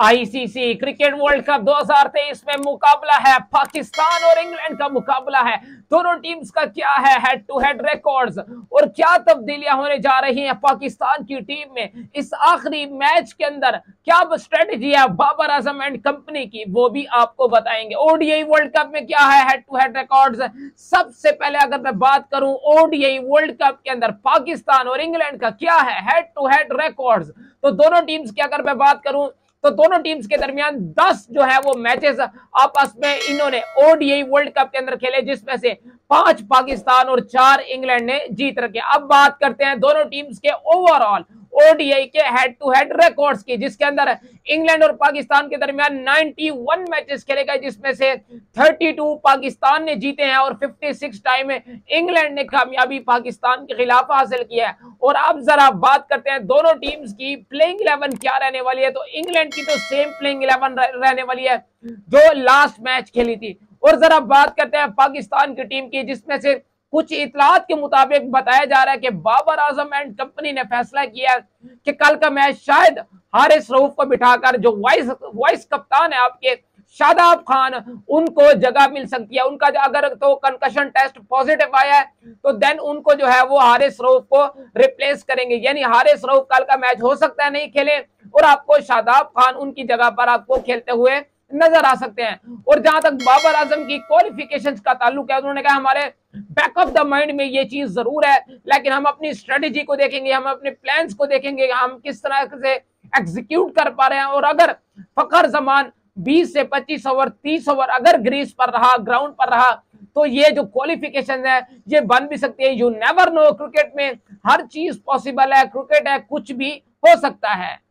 ICC cricket world cup 2023 में मुकाबला है, पाकिस्तान और इंग्लैंड का मुकाबला है। दोनों टीम्स का क्या है हेड टू हेड रिकॉर्ड्स और क्या तब्दीलियां होने जा रही हैं पाकिस्तान की टीम में इस आखिरी मैच के अंदर, क्या स्ट्रेटेजी है बाबर आजम एंड कंपनी की, वो भी आपको बताएंगे। ओडीआई वर्ल्ड कप में क्या है हेड टू हेड रिकॉर्ड्स। सबसे पहले अगर मैं बात करूं ओडीआई वर्ल्ड कप के अंदर पाकिस्तान और इंग्लैंड का क्या है हेड टू हेड रिकॉर्ड्स, तो दोनों टीम्स की अगर मैं बात करूं तो दोनों टीम्स के दरमियान 10 जो है वो मैचेस आपस में इन्होंने ओडीआई वर्ल्ड कप के अंदर खेले, जिसमें से 5 पाकिस्तान और 4 इंग्लैंड ने जीत रखे। अब बात करते हैं दोनों टीम्स के ओवरऑल ओडीआई के हेड टू हेड रिकॉर्ड्स की, जिसके अंदर इंग्लैंड और पाकिस्तान के दरमियान 91 मैचेस खेले गए, जिसमें से 32 पाकिस्तान ने जीते हैं और 56 टाइम इंग्लैंड ने कामयाबी पाकिस्तान के खिलाफ हासिल किया है। और अब जरा बात करते हैं दोनों टीम्स की प्लेइंग 11 क्या रहने वाली है। तो इंग्लैंड की तो सेम प्लेइंग 11 रहने वाली है जो लास्ट मैच खेली थी। और जरा बात करते हैं पाकिस्तान की टीम की, जिसमें से कुछ इतलात के मुताबिक बताया जा रहा है कि बाबर आजम एंड कंपनी ने फैसला किया कि कल का मैच शायद हारिस रऊफ को बिठाकर, जो वाइस कप्तान है आपके शादाब खान, उनको जगह मिल सकती है। उनका अगर तो कंकशन टेस्ट पॉजिटिव आया है तो देन उनको जो है वो हारिस रऊफ को रिप्लेस करेंगे, यानी हारिस रऊफ कल का मैच हो सकता है नहीं खेले और आपको शादाब खान उनकी जगह पर आपको खेलते हुए नजर आ सकते हैं। और जहां तक बाबर आजम की क्वालिफिकेशंस का ताल्लुक है, उन्होंने कहा हमारे बैक ऑफ द माइंड में ये चीज जरूर है, लेकिन हम अपनी स्ट्रेटेजी को देखेंगे, हम अपने प्लान्स को देखेंगे, हम किस तरह से एग्जीक्यूट कर पा रहे हैं। और अगर फखर जमान 20 से 25 ओवर 30 ओवर अगर ग्रीस पर रहा, ग्राउंड पर रहा, तो ये जो क्वालिफिकेशन है ये बन भी सकती है। यू नेवर नो, क्रिकेट में हर चीज पॉसिबल है, क्रिकेट है, कुछ भी हो सकता है।